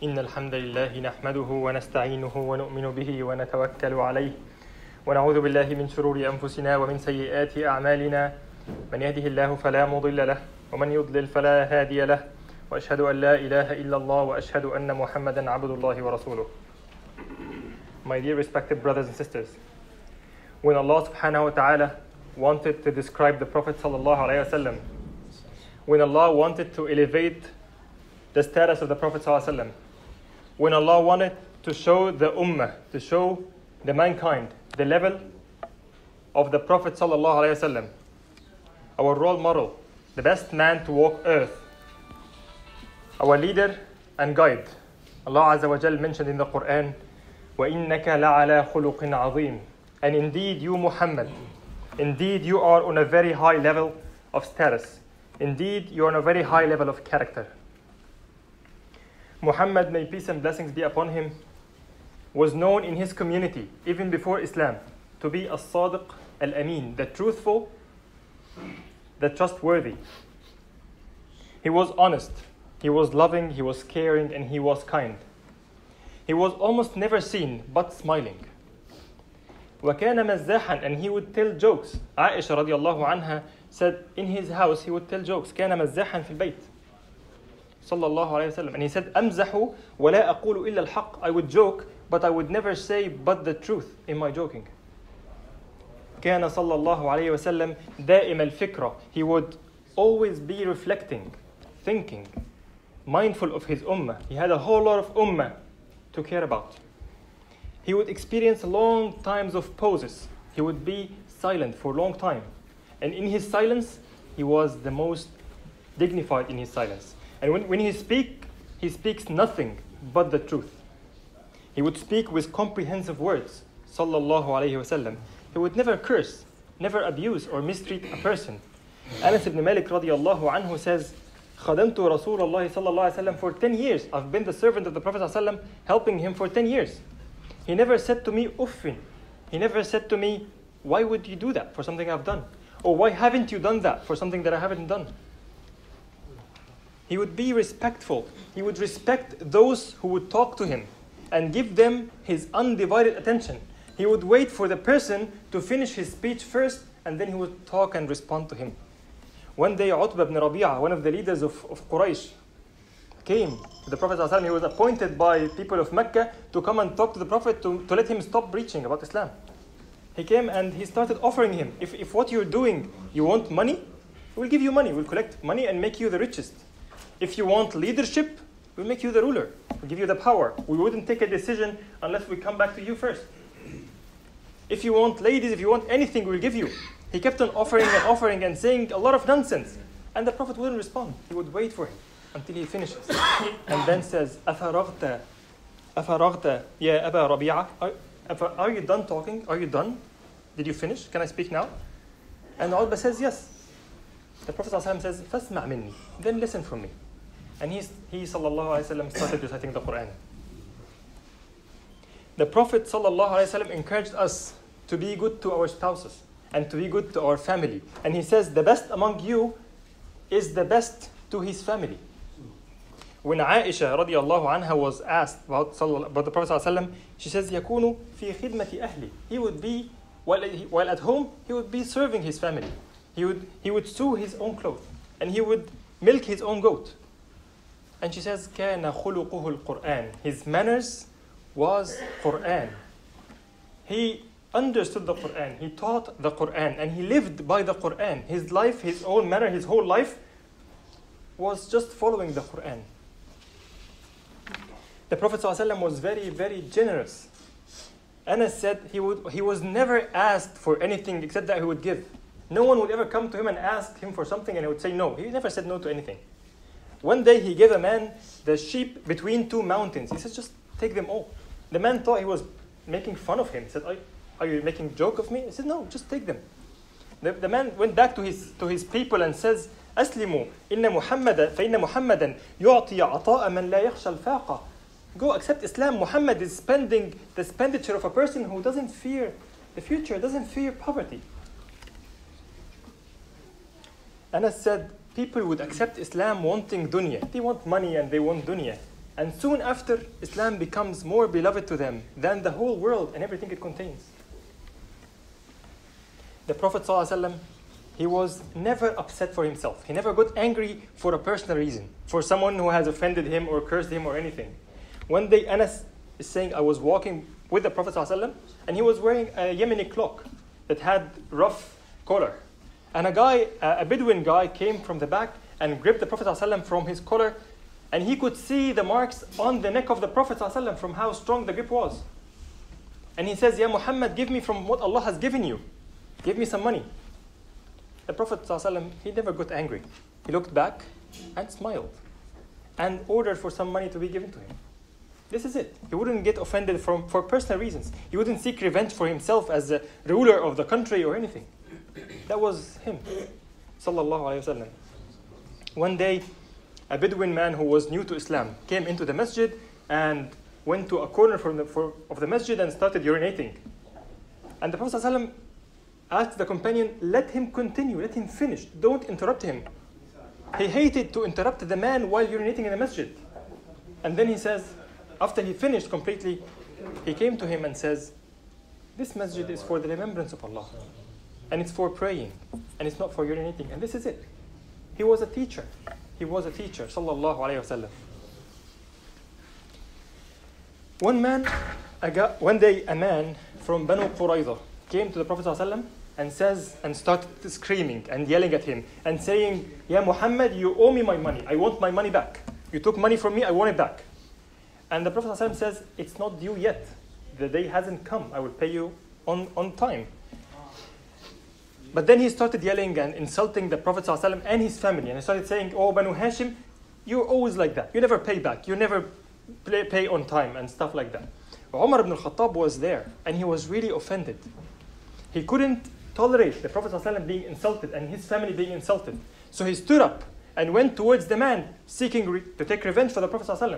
إن الحمد لله نحمده ونستعينه ونؤمن به ونتوكل عليه ونعوذ بالله من شرور أنفسنا ومن سيئات أعمالنا من يهده الله فلا مضل له ومن يضلل فلا هادي له وأشهد أن لا إله إلا الله وأشهد أن محمدا عبد الله ورسوله. My dear respected brothers and sisters, when Allah subhanahu wa ta'ala wanted to describe the Prophet sallallahu alayhi wa sallam, when Allah wanted to elevate the status of the Prophet sallallahu alayhi wa sallam, when Allah wanted to show the ummah, to show the mankind the level of the Prophet sallallahu alayhi wa sallam, our role model, the best man to walk earth, our leader and guide, Allah Azza wa Jal mentioned in the Quran, وَإِنَّكَ لَعَلَى خُلُقٍ عَظِيمٍ. And indeed you Muhammad, indeed you are on a very high level of status. Indeed you are on a very high level of character. Muhammad, may peace and blessings be upon him, was known in his community, even before Islam, to be as-sadiq al-amin, the truthful, the trustworthy. He was honest, he was loving, he was caring, and he was kind. He was almost never seen but smiling. وَكَانَ مَزَّاحًا, and he would tell jokes. Aisha radiallahu anha said in his house he would tell jokes. كَانَ مَزَّاحًا فِي البيت. Sallallahu alayhi wa sallam. And he said, أَمْزَحُ وَلَا أَقُولُ إِلَّا الْحَقِّ. I would joke, but I would never say but the truth in my joking. كَانَ صلى الله عليه وسلم دائم الفكرة. He would always be reflecting, thinking, mindful of his ummah. He had a whole lot of ummah to care about. He would experience long times of pauses. He would be silent for a long time. And in his silence, he was the most dignified in his silence. And when he speaks nothing but the truth. He would speak with comprehensive words. Sallallahu alayhi wasallam. He would never curse, never abuse or mistreat a person. Anas ibn Malik radiallahu anhu says, خَدَمْتُ رَسُولَ اللَّهِ صلى الله عليه وسلم for 10 years. I've been the servant of the Prophet sallallahu alaihi wasallam, helping him for 10 years. He never said to me, uffin. He never said to me, why would you do that for something I've done? Or why haven't you done that for something that I haven't done? He would be respectful. He would respect those who would talk to him and give them his undivided attention. He would wait for the person to finish his speech first, and then he would talk and respond to him. One day, Utbah ibn Rabi'ah, one of the leaders of Quraysh, came to the Prophet ﷺ. He was appointed by people of Mecca to come and talk to the Prophet to let him stop preaching about Islam. He came and he started offering him, if what you're doing, you want money, we'll give you money. We'll collect money and make you the richest. If you want leadership, we'll make you the ruler. We'll give you the power. We wouldn't take a decision unless we come back to you first. If you want ladies, if you want anything, we'll give you. He kept on offering and saying a lot of nonsense. And the Prophet wouldn't respond. He would wait for him until he finishes. And then says, أَفَرَغْتَ يَا أَبَا رَبِيعَةَ. Are you done talking? Are you done? Did you finish? Can I speak now? And Utbah says, yes. The Prophet ﷺ says, فَاسْمَعْ مِنِّي. Then listen from me. And he sallallahu alayhi wa sallam started reciting the Quran. The Prophet sallallahu alayhi wa sallam encouraged us to be good to our spouses and to be good to our family. And he says, the best among you is the best to his family. When Aisha radiallahu anha was asked about the Prophet sallallahu alayhi wa sallam, she says, يَكُونُ فِي خِدْمَةِ أَهْلِ. He would be, while at home, he would be serving his family. He would sew his own clothes. And he would milk his own goat. And she says, كَانَ خُلُقُهُ الْقُرْآنِ. His manners was Quran. He understood the Quran. He taught the Quran. And he lived by the Quran. His life, his own manner, his whole life was just following the Quran. The Prophet ﷺ was very, very generous. Anas said he was never asked for anything except that he would give. No one would ever come to him and ask him for something and he would say no. He never said no to anything. One day he gave a man the sheep between two mountains. He said, just take them all. The man thought he was making fun of him. He said, are you making a joke of me? He said, no, just take them. The man went back to his people and says, أسلموا إن فإن محمدا يعطي عطاء من لا يخشى الفاقة. Go accept Islam. Muhammad is spending the expenditure of a person who doesn't fear the future, doesn't fear poverty. Anas said, people would accept Islam wanting dunya. They want money and they want dunya. And soon after, Islam becomes more beloved to them than the whole world and everything it contains. The Prophet ﷺ, he was never upset for himself. He never got angry for a personal reason, for someone who has offended him or cursed him or anything. One day, Anas is saying, I was walking with the Prophet ﷺ, and he was wearing a Yemeni cloak that had rough collar. And a Bedouin guy came from the back and gripped the Prophet ﷺ from his collar, and he could see the marks on the neck of the Prophet ﷺ from how strong the grip was. And he says, Ya Muhammad, give me from what Allah has given you. Give me some money. The Prophet ﷺ, he never got angry. He looked back and smiled and ordered for some money to be given to him. This is it. He wouldn't get offended for personal reasons. He wouldn't seek revenge for himself as a ruler of the country or anything. That was him. Sallallahu Alaihi Wasallam. One day, a Bedouin man who was new to Islam came into the masjid and went to a corner of the masjid and started urinating. And the Prophet ﷺ asked the companion, let him continue, let him finish, don't interrupt him. He hated to interrupt the man while urinating in the masjid. And then he says, after he finished completely, he came to him and says, this masjid is for the remembrance of Allah. And it's for praying. And it's not for urinating. And this is it. He was a teacher. He was a teacher, sallallahu alayhi wasallam. One day, a man from Banu Qurayza came to the Prophet ﷺ and started screaming and yelling at him and saying, Ya Muhammad, you owe me my money. I want my money back. You took money from me, I want it back. And the Prophet ﷺ says, it's not due yet. The day hasn't come. I will pay you on time. But then he started yelling and insulting the Prophet ﷺ and his family. And he started saying, oh, Banu Hashim, you're always like that. You never pay back. You never pay on time and stuff like that. Umar ibn al-Khattab was there and he was really offended. He couldn't tolerate the Prophet ﷺ being insulted and his family being insulted. So he stood up and went towards the man seeking to take revenge for the Prophet ﷺ.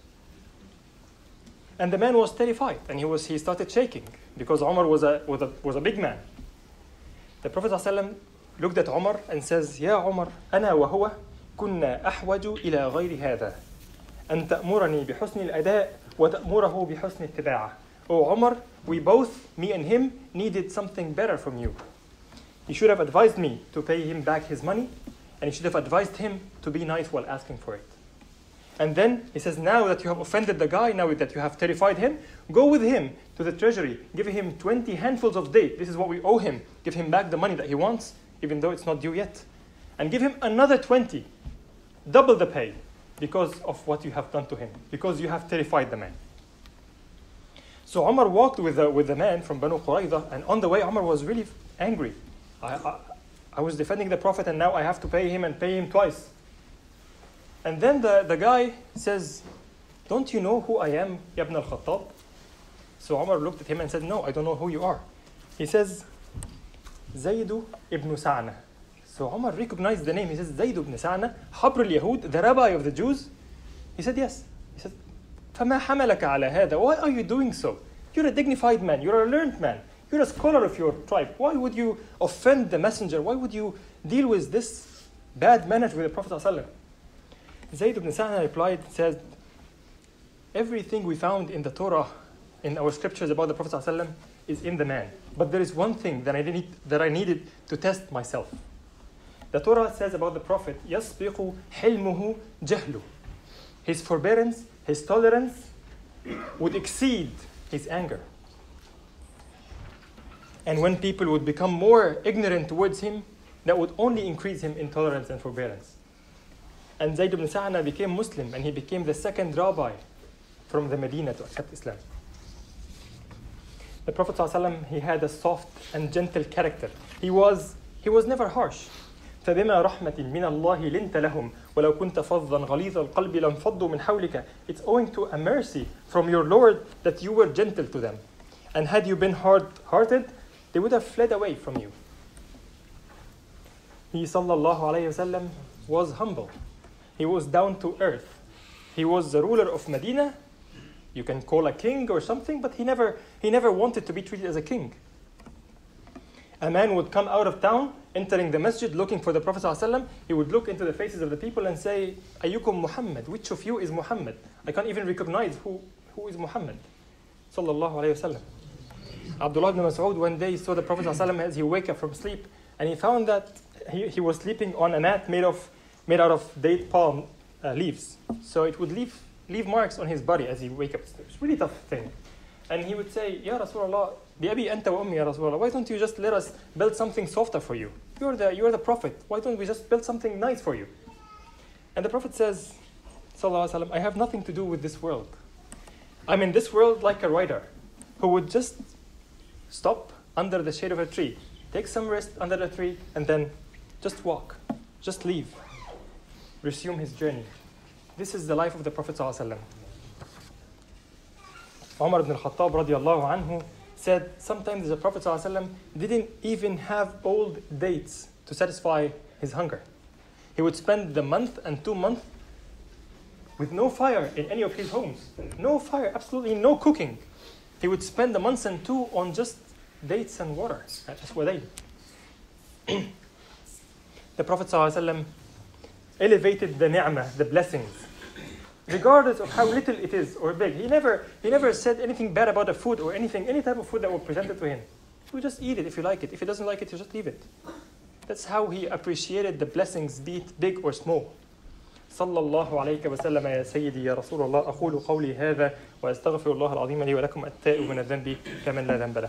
And the man was terrified and he started shaking because Umar was a big man. The Prophet ﷺ looked at Umar and says, Ya Umar, أنا وهو كنا أحوج إلى غير هذا أن تأمرني بحسن الأداء وتأمره بحسن التباعة. Oh Umar, we both, me and him, needed something better from you. You should have advised me to pay him back his money, and you should have advised him to be nice while asking for it. And then he says, now that you have offended the guy, now that you have terrified him, go with him to the treasury, give him 20 handfuls of date. This is what we owe him. Give him back the money that he wants, even though it's not due yet. And give him another 20, double the pay, because of what you have done to him, because you have terrified the man. So Umar walked with the man from Banu Qurayza, and on the way Umar was really angry. I was defending the Prophet and now I have to pay him and pay him twice. And then the guy says, don't you know who I am, Ibn al-Khattab? So Umar looked at him and said, no, I don't know who you are. He says, Zayd ibn Sa'na. So Umar recognized the name. He says, Zayd ibn Sa'na, Habr al-Yahud, the rabbi of the Jews. He said, yes. He said, فَمَا حَمَلَكَ عَلَى هَذَا? Why are you doing so? You're a dignified man. You're a learned man. You're a scholar of your tribe. Why would you offend the messenger? Why would you deal with this bad manner with the Prophet ﷺ? Zayd ibn Sa'na replied, said, everything we found in the Torah, in our scriptures about the Prophet ﷺ is in the man. But there is one thing that I needed to test myself. The Torah says about the Prophet, يَسْبِقُ حِلْمُهُ جَهْلُ. His forbearance, his tolerance would exceed his anger. And when people would become more ignorant towards him, that would only increase him in tolerance and forbearance. And Zayd ibn Sa'na became Muslim, and he became the second rabbi from the Medina to accept Islam. The Prophet ﷺ, he had a soft and gentle character. He was never harsh. فبما رحمة من الله لنت لهم ولو كنت فظا غليظ القلب لانفضوا من حولك. It's owing to a mercy from your Lord that you were gentle to them. And had you been hard-hearted, they would have fled away from you. He sallallahu alayhi wasallam was humble. He was down to earth. He was the ruler of Medina. You can call a king or something, but he never wanted to be treated as a king. A man would come out of town entering the masjid looking for the Prophet ﷺ, he would look into the faces of the people and say, Ayyukum Muhammad, which of you is Muhammad? I can't even recognize who is Muhammad. Sallallahu alayhi wa sallam. Abdullah ibn Mas'ud one day saw the Prophet ﷺ as he wake up from sleep, and he found that he was sleeping on a mat made out of date palm leaves. So it would leave marks on his body as he wake up. It's a really tough thing. And he would say, Ya Rasulullah, bi-abi anta wa ummi ya Rasulullah, why don't you just let us build something softer for you? You're the Prophet. Why don't we just build something nice for you? And the Prophet says, Sallallahu Alaihi Wasallam, I have nothing to do with this world. I'm in this world like a rider who would just stop under the shade of a tree, take some rest under the tree, and then just walk, just leave, resume his journey. This is the life of the Prophet Sallallahu Alaihi Wasallam. Umar ibn al-Khattab radiallahu anhu said sometimes the Prophet ﷺ didn't even have old dates to satisfy his hunger. He would spend the month and 2 months with no fire in any of his homes. No fire, absolutely no cooking. He would spend the months and 2 on just dates and water. That's what they did. The Prophet ﷺ elevated the ni'mah, the blessings, regardless of how little it is or big. He never said anything bad about the food or any type of food that was presented to him. He would just eat it if you like it. If he doesn't like it, you just leave it. That's how he appreciated the blessings, be it big or small. صلى الله عليك وسلم يا سيدي يا رسول الله أقول قولي هذا وأستغفر الله العظيم لي ولكم التائب من الذنب كمن لا ذنب له.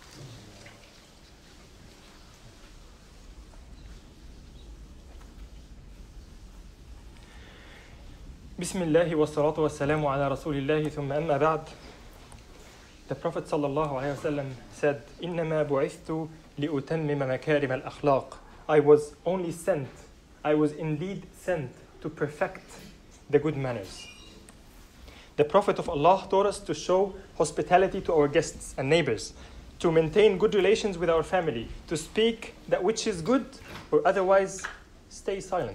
بسم الله والصلاة والسلام على رسول الله ثم أما بعد. The Prophet sallallahu alayhi wa sallam said, إنما بعثت لأتمم مكارم الأخلاق. I was indeed sent to perfect the good manners. The Prophet of Allah taught us to show hospitality to our guests and neighbors, to maintain good relations with our family, to speak that which is good or otherwise stay silent.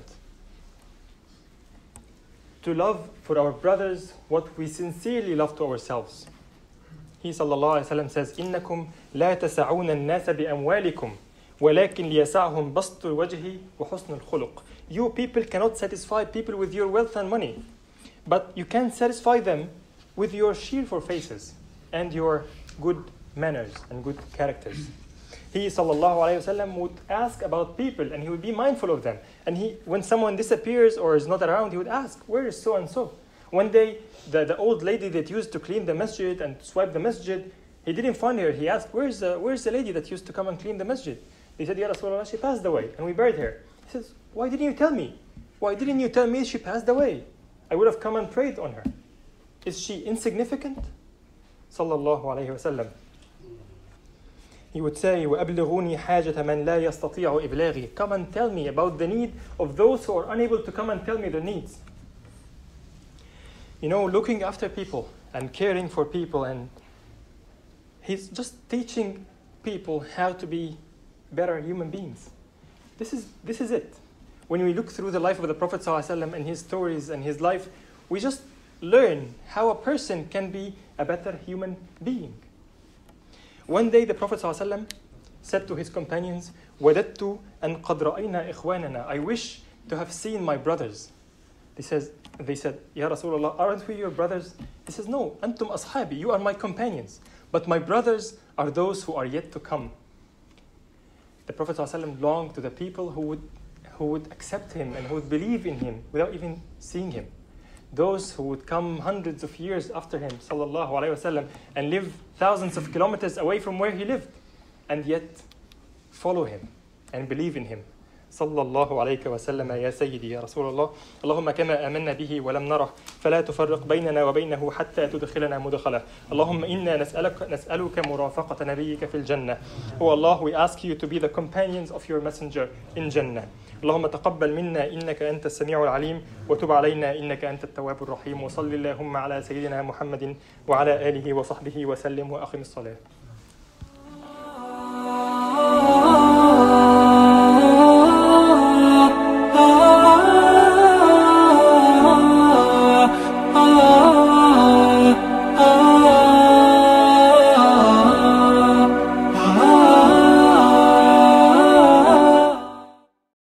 To love for our brothers what we sincerely love to ourselves. He sallallahu alayhi wa sallam says, إنكم لا تسعون الناس بأموالكم ولكن ليسعهم بسط الوجه وحسن الخلق. You people cannot satisfy people with your wealth and money, but you can satisfy them with your cheerful faces and your good manners and good characters. He sallallahu alayhi wa sallam would ask about people and he would be mindful of them. And when someone disappears or is not around, he would ask, where is so and so? One day, the old lady that used to clean the masjid and swipe the masjid, he didn't find her. He asked, where's the lady that used to come and clean the masjid? They said, Ya Rasulullah, she passed away and we buried her. He says, why didn't you tell me? Why didn't you tell me she passed away? I would have come and prayed on her. Is she insignificant? Sallallahu alayhi wa sallam. He would say, وَأَبْلِغُونِي حَاجَةَ مَنْ لَا يَسْتَطِيعُ إِبْلَاغِي. Come and tell me about the need of those who are unable to come and tell me their needs. You know, looking after people and caring for people, and he's just teaching people how to be better human beings. This is it. When we look through the life of the Prophet ﷺ and his stories and his life, we just learn how a person can be a better human being. One day the Prophet ﷺ said to his companions, وَدَدْتُ أَنْ قَدْ رَأَيْنَا إِخْوَانَنَا. I wish to have seen my brothers. They said, Ya Rasulullah, aren't we your brothers? He says, no, أنتم أصحابي, you are my companions. But my brothers are those who are yet to come. The Prophet ﷺ longed to the people who would accept him and who would believe in him without even seeing him. Those who would come hundreds of years after him, sallallahu alayhi wasallam, and live thousands of kilometers away from where he lived, and yet follow him and believe in him. sallallahu alayka wa sallam ya sayyidi ya Rasulullah. Allahumma kama amanna bihi wa lam narah fala tufarriq baynana wa baynahu hatta tudkhilana mudkhalah. Allahumma inna nas'aluka murafaqata nabiyyika fil jannah. Oh Allah, we ask you to be the companions of your messenger in Jannah. اللهم تقبل منا إنك أنت السميع العليم وتب علينا إنك أنت التواب الرحيم وصل اللهم على سيدنا محمد وعلى آله وصحبه وسلم وأقم الصلاة.